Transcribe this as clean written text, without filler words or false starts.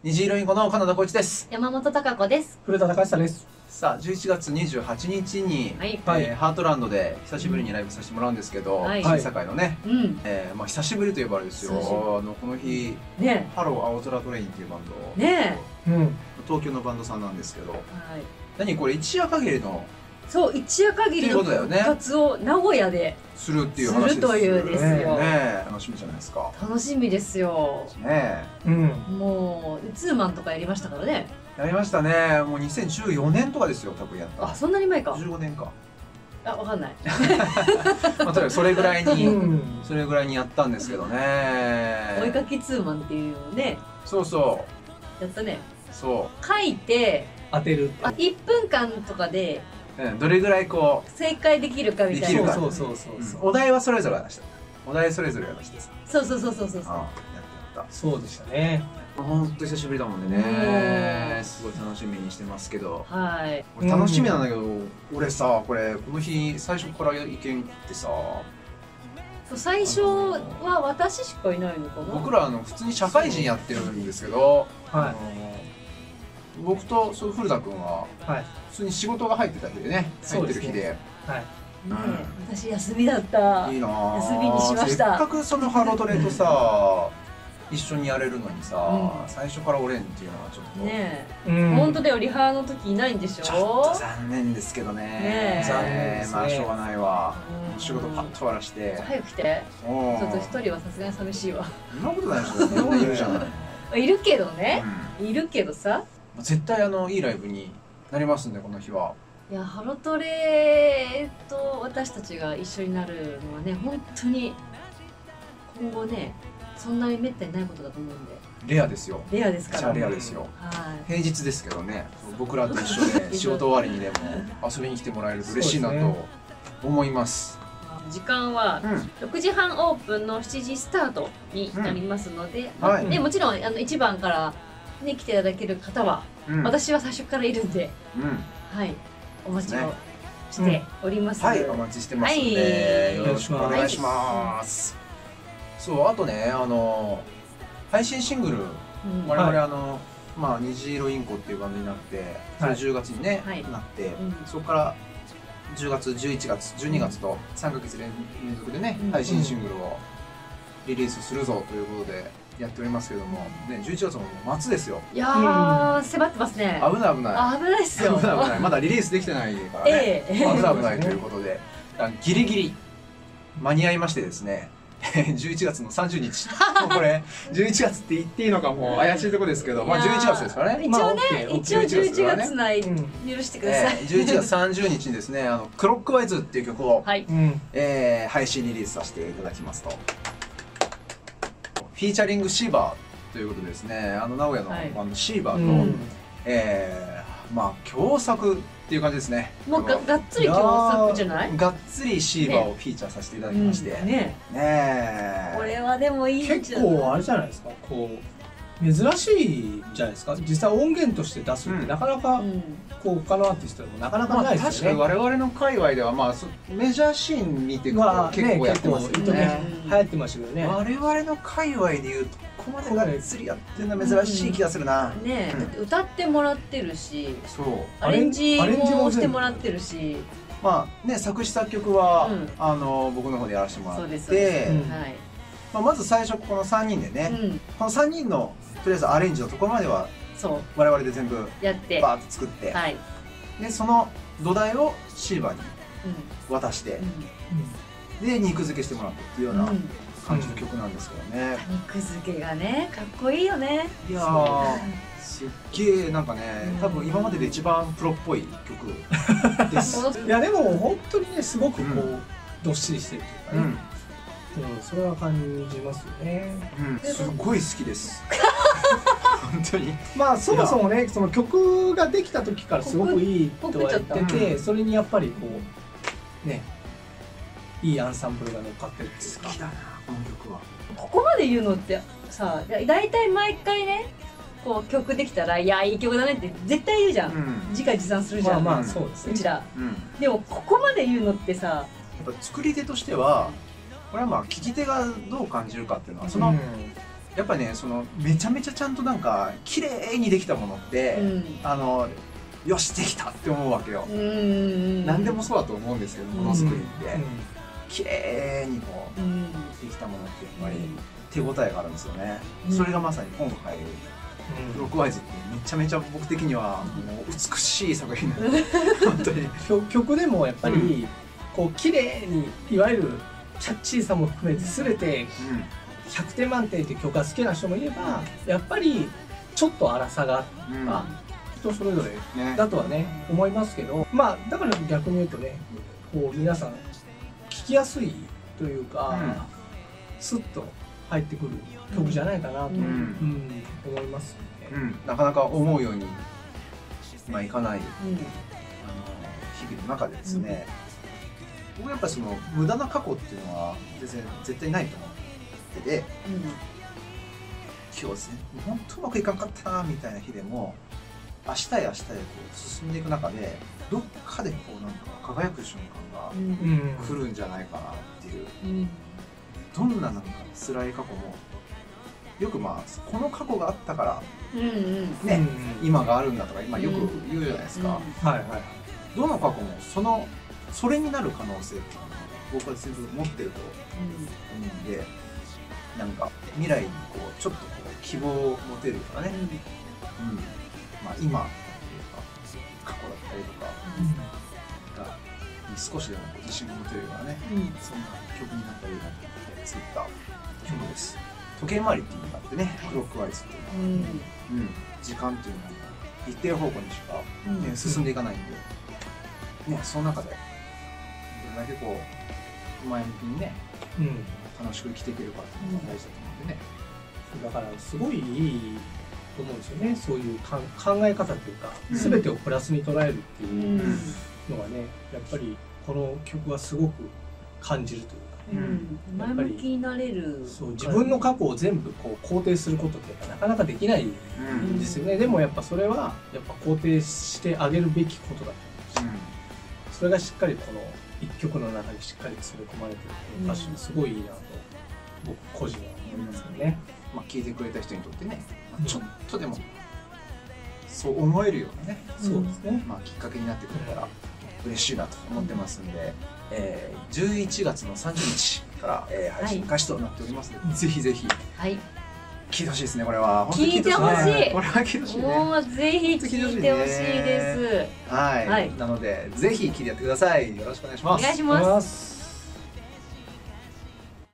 虹色インコの金田光一です。 山本貴子です。 古田隆久です。 さあ、11月28日に、ハートランドで久しぶりにライブさせてもらうんですけど、新堺のね、久しぶりといえばあれですよ、この日、ハロー青空トレインっていうバンド、東京のバンドさんなんですけど、何これ一夜限りの、 そう、一夜限りの復活を名古屋でするっていう話ですというですよ。 楽しみじゃないですか。 楽しみですよ。 ねえ。もうツーマンとかやりましたからね。 やりましたね。もう2014年とかですよ、多分やった。 あ、そんなに前か。 15年か。 あ、わかんない。 まあ、とにかくそれぐらいにやったんですけどね。 追いかけツーマンっていうね。 そうそう。 やったね。 そう。 書いて当てる。 1分間とかで。 どれぐらいこう正解できるかみたいな。 そう。 お題はそれぞれ出した。お題それぞれ出してさ。 そう。 やった。 そうでしたね。 本当久しぶりだもんでね。すごい楽しみにしてますけど。 はい。 楽しみなんだけど、俺さ、この日最初から意見ってさ。 最初は私しかいないのかな。 僕ら普通に社会人やってるんですけど。僕と古田君は普通に仕事が入ってた日でね、入ってる日で、 私休みだった。 いいな、 休みにしました。 せっかくそのハロトレとさ一緒にやれるのにさ、最初からおれんっていうのはちょっとねえ、本当だよ。リハの時いないんでしょ。 ちょっと残念ですけどね。残念ですね。まあしょうがないわ。仕事パッと終わらして早く来て。ちょっと一人はさすがに寂しいわ。 そんなことないでしょ。みんないるじゃない。 いるけどね、いるけどさ、 絶対いいライブになりますんで、この日は。いや、 ハロトレと私たちが一緒になるのはね、本当に今後ね、そんなにめったにないことだと思うんで。 レアですよ。 レアですから。 レアですよ。平日ですけどね、僕らと一緒で仕事終わりにでも遊びに来てもらえると嬉しいなと思います。 時間は6時半オープンの7時スタートになりますので、もちろん1番からね、来ていただける方は、私は最初からいるんで、お待ちをしております。 はい、お待ちしてますので、よろしくお願いします。そう、あとね、配信シングル、我々まあ、虹色インコっていうバンドになって、それ10月にね、なって、そこから10月、11月、12月と3ヶ月連続でね、配信シングルをリリースするぞということでやっておりますけども、ね、11月も末ですよ。 いやー、迫ってますね。 危ない危ない。 危ないっすよ。 危ない。まだリリースできてないからね。危ない危ないということで、ギリギリ間に合いましてですね、11月の30日。これ、11月って言っていいのかもう怪しいところですけど、まあ11月ですからね。 一応ね、11月内許してください。 11月30日にですね、クロックワイズっていう曲を配信リリースさせていただきますと。フィーチャリングシーバーということでですね、名古屋のバンドシーバーと、まあ共作っていう感じですね。 もうがっつり共作じゃない？ がっつりシーバーをフィーチャーさせていただきまして、 これはでもいいんじゃない？ 結構あれじゃないですか、こう珍しいじゃないですか。実際音源として出すってなかなかこう他のアーティストでもなかなかないですよね。 確かに我々の界隈ではまあメジャーシーン見て結構やってますよね。 流行ってましたけどね。 我々の界隈でいうとここまでがっつりやってるのは珍しい気がするな。 ね、歌ってもらってるし、 そうアレンジもしてもらってるし、 まあね、作詞作曲は僕の方でやらせてもらって、まず最初この3人でね、この3人のとりあえずアレンジのところまでは我々で全部やってバーッと作って、でその土台をシーバーに渡して、で肉付けしてもらったっていうような感じの曲なんですけどね。 肉付けがね、かっこいいよね。 いやー、すっげえなんかね、多分今までで一番プロっぽい曲です。 いやでも本当にね、すごくこうどっしりしてるというかね、それは感じますよね。 すごい好きです。本当に。 まあそもそもね、その曲ができた時からすごくいいとは言ってて、それにやっぱりこうね、いいアンサンブルが乗っかってるっていうか。 好きだな、この曲は。 ここまで言うのってさ、だいたい毎回ね、こう曲できたら「いやいい曲だね」って絶対言うじゃん。自画自賛するじゃん。 まあそうですね、 うちら。でもここまで言うのってさ、やっぱ作り手としてはこれはまあ聴き手がどう感じるかっていうのはそのやっぱねそのめちゃめちゃちゃんとなんか綺麗にできたものって、よしできたって思うわけよ。何でもそうだと思うんですけど、ものづくりって綺麗にこうできたものってやっぱり手応えがあるんですよね。それがまさに今回クロックワイズってめちゃめちゃ僕的にはもう美しい作品なんで本当に曲でもやっぱりこう綺麗にいわゆるキャッチーさも含めて全て100点満点って曲が好きな人もいれば、やっぱりちょっと粗さがあ人それぞれだとはね思いますけど、まあだから逆に言うとねこう皆さん聴きやすいというか、スッと入ってくる曲じゃないかなと思いますね。 なかなか思うようにいかない日々の中でですね、僕やっぱりその無駄な過去っていうのは絶対ないと思ってて、今日ですね本当うまくいかんかったなみたいな日でも明日へこう進んでいく中でどっかでこうなんか輝く瞬間が来るんじゃないかなっていう、どんななんか辛い過去もよくこの過去があったからね今があるんだとか今よく言うじゃないですか。どの過去もそれになる可能性っていうのは僕は全部持ってると思うんで、なんか未来にこうちょっとこう希望を持てるとかね、今っていうか過去だったりとかが少しでも自信を持てるようなね、そんな曲になったらいいなと思って作った曲です。時計回りっていうのがあってね、クロックワイズっていうのは、時間っていうのは一定方向にしか、進んでいかないんで、その中でどれだけこう前向きにね、楽しく生きていけるかっていうのが大事だと思うんでね。 だからすごいいいと思うんですよね。そういう考え方というか、全てをプラスに捉えるっていうのがね、やっぱりこの曲はすごく感じるというか。 前向きになれる。 そう、自分の過去を全部こう肯定することってなかなかできないんですよね。でもやっぱそれはやっぱ肯定してあげるべきことだと思うし、それがしっかりこの一曲の中にしっかり詰め込まれてるこの歌詞すごいいいなと僕個人は思いますよね。 聴いてくれた人にとってね、ちょっとでもそう思えるようなね、 そうですね。 きっかけになってくれたら嬉しいなと思ってますんで。11月の30日から、配信開始となっておりますので、ぜひぜひ聴いてほしいですね。これは聴いてほしい。 これは聴いてほしいね。 もうぜひ聴いてほしいです。 なのでぜひ聴いてやってください。よろしくお願いします。 お願いします。